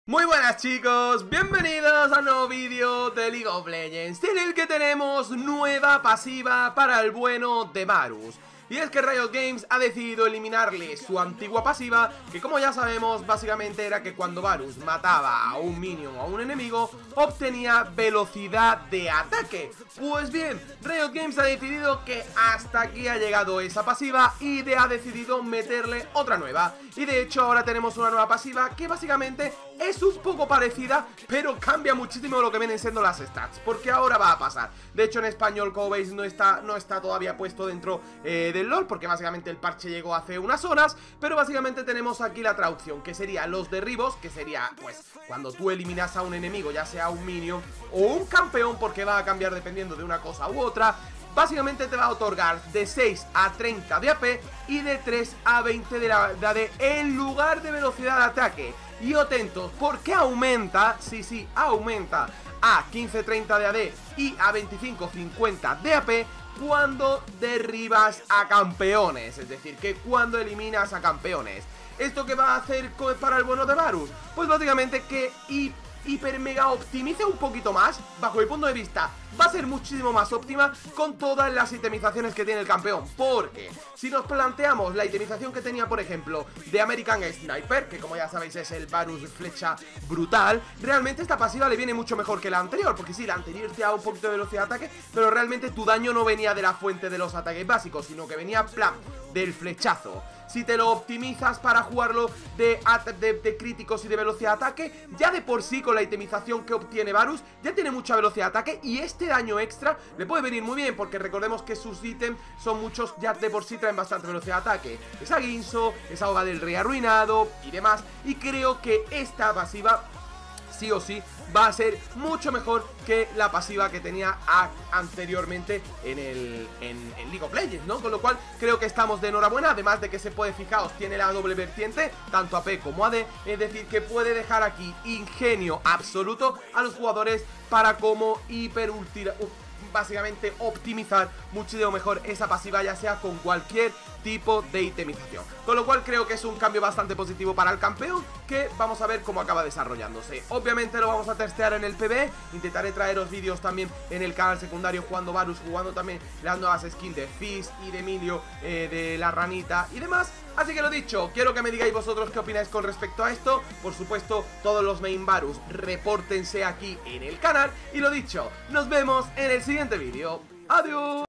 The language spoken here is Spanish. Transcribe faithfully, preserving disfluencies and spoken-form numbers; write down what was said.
Muy buenas chicos, bienvenidos a un nuevo vídeo de League of Legends en el que tenemos nueva pasiva para el bueno de Varus. Y es que Riot Games ha decidido eliminarle su antigua pasiva, que como ya sabemos básicamente era que cuando Varus mataba a un minion o a un enemigo obtenía velocidad de ataque. Pues bien, Riot Games ha decidido que hasta aquí ha llegado esa pasiva y de, ha decidido meterle otra nueva. Y de hecho ahora tenemos una nueva pasiva que básicamente es un poco parecida, pero cambia muchísimo lo que vienen siendo las stats, porque ahora va a pasar. De hecho en español, como veis, no está, no está todavía puesto dentro eh, del LoL, porque básicamente el parche llegó hace unas horas. Pero básicamente tenemos aquí la traducción, que sería los derribos, que sería pues cuando tú eliminas a un enemigo, ya sea un minion o un campeón, porque va a cambiar dependiendo de una cosa u otra. Básicamente te va a otorgar de seis a treinta de A P y de tres a veinte de la de A D en lugar de velocidad de ataque. Y atentos, porque aumenta, sí, sí, aumenta a quince treinta de A D y a veinticinco cincuenta de A P cuando derribas a campeones. Es decir, que cuando eliminas a campeones. ¿Esto qué va a hacer para el bueno de Varus? Pues básicamente que y hiper mega optimice un poquito más. Bajo mi punto de vista va a ser muchísimo más óptima con todas las itemizaciones que tiene el campeón. Porque si nos planteamos la itemización que tenía, por ejemplo, de American Sniper, que como ya sabéis es el Varus flecha brutal, realmente esta pasiva le viene mucho mejor que la anterior. Porque sí, la anterior te da un poquito de velocidad de ataque, pero realmente tu daño no venía de la fuente de los ataques básicos, sino que venía, plan, del flechazo. Si te lo optimizas para jugarlo de, de, de críticos y de velocidad de ataque, ya de por sí con la itemización que obtiene Varus ya tiene mucha velocidad de ataque, y este daño extra le puede venir muy bien, porque recordemos que sus ítems son muchos, ya de por sí traen bastante velocidad de ataque. Esa Guinsoo, esa Hoga del Rey arruinado y demás, y creo que esta pasiva sí o sí va a ser mucho mejor que la pasiva que tenía a, anteriormente en el en, en League of Legends, ¿no? Con lo cual creo que estamos de enhorabuena, además de que se puede, fijaos, tiene la doble vertiente, tanto A P como A D, es decir, que puede dejar aquí ingenio absoluto a los jugadores para como hiper ultra, básicamente optimizar muchísimo mejor esa pasiva, ya sea con cualquier tipo de itemización. Con lo cual creo que es un cambio bastante positivo para el campeón, que vamos a ver cómo acaba desarrollándose. Obviamente lo vamos a testear en el P B E, intentaré traeros vídeos también en el canal secundario jugando Varus, jugando también las nuevas skins de Fizz y de Emilio, eh, de la ranita y demás. Así que lo dicho, quiero que me digáis vosotros qué opináis con respecto a esto. Por supuesto, todos los main Varus repórtense aquí en el canal. Y lo dicho, nos vemos en el siguiente vídeo. ¡Adiós!